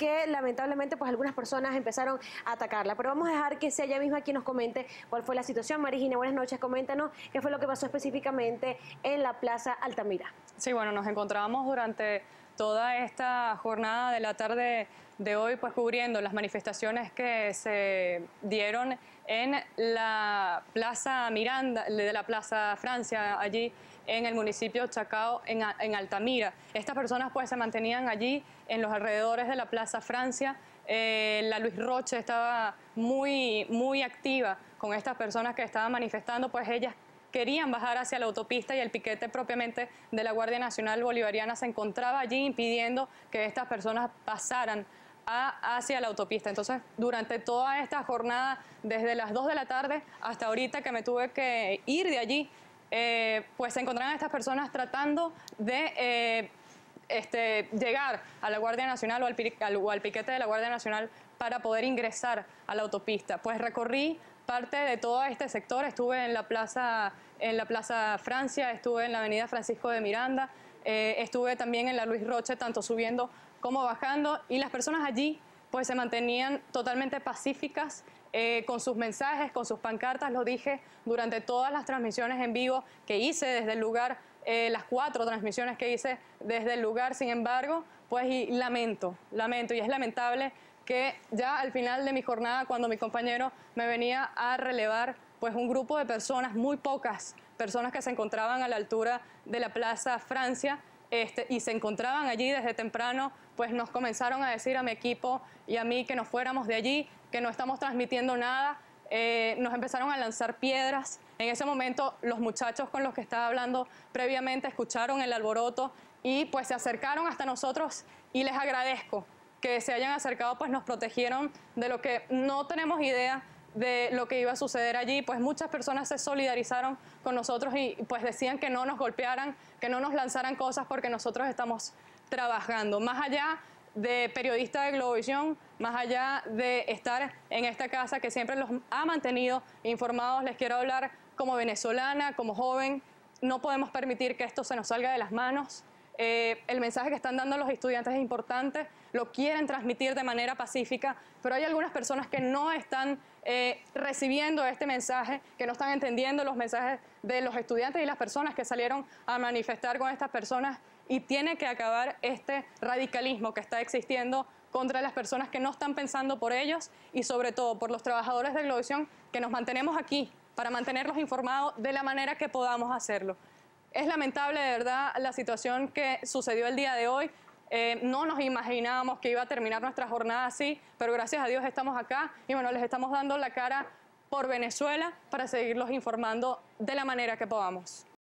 que lamentablemente pues algunas personas empezaron a atacarla. Pero vamos a dejar que sea ella misma quien nos comente cuál fue la situación. María, buenas noches, coméntanos qué fue lo que pasó específicamente en la Plaza Altamira. Sí, bueno, nos encontrábamos durante toda esta jornada de la tarde de hoy, pues cubriendo las manifestaciones que se dieron en la Plaza Miranda, de la Plaza Francia, allí en el municipio Chacao, en Altamira. Estas personas pues se mantenían allí en los alrededores de la Plaza Francia. La Luis Roche estaba muy activa con estas personas que estaban manifestando, pues ellas querían bajar hacia la autopista y el piquete propiamente de la Guardia Nacional Bolivariana se encontraba allí impidiendo que estas personas pasaran hacia la autopista. Entonces, durante toda esta jornada, desde las 2 de la tarde hasta ahorita que me tuve que ir de allí, pues se encontraban estas personas tratando de llegar a la Guardia Nacional o al piquete de la Guardia Nacional para poder ingresar a la autopista. Pues recorrí parte de todo este sector, estuve en la Plaza Francia, estuve en la Avenida Francisco de Miranda, estuve también en la Luis Roche, tanto subiendo como bajando, y las personas allí pues se mantenían totalmente pacíficas, con sus mensajes, con sus pancartas. Lo dije durante todas las transmisiones en vivo que hice desde el lugar, las 4 transmisiones que hice desde el lugar. Sin embargo, pues lamento, y es lamentable que ya al final de mi jornada, cuando mi compañero me venía a relevar, pues un grupo de personas, muy pocas personas que se encontraban a la altura de la Plaza Francia, y se encontraban allí desde temprano, pues nos comenzaron a decir a mi equipo y a mí que nos fuéramos de allí, que no estamos transmitiendo nada. Nos empezaron a lanzar piedras. En ese momento los muchachos con los que estaba hablando previamente escucharon el alboroto y pues se acercaron hasta nosotros, y les agradezco que se hayan acercado, pues nos protegieron de lo que no tenemos idea de lo que iba a suceder allí. Pues muchas personas se solidarizaron con nosotros y pues decían que no nos golpearan, que no nos lanzaran cosas, porque nosotros estamos trabajando. Más allá de periodista de Globovisión, más allá de estar en esta casa que siempre los ha mantenido informados, les quiero hablar como venezolana, como joven. No podemos permitir que esto se nos salga de las manos. El mensaje que están dando los estudiantes es importante, lo quieren transmitir de manera pacífica, pero hay algunas personas que no están recibiendo este mensaje, que no están entendiendo los mensajes de los estudiantes y las personas que salieron a manifestar con estas personas, y tiene que acabar este radicalismo que está existiendo contra las personas que no están pensando por ellos y sobre todo por los trabajadores de Globovisión, que nos mantenemos aquí para mantenerlos informados de la manera que podamos hacerlo. Es lamentable, de verdad, la situación que sucedió el día de hoy. No nos imaginábamos que iba a terminar nuestra jornada así, pero gracias a Dios estamos acá y bueno, les estamos dando la cara por Venezuela para seguirlos informando de la manera que podamos.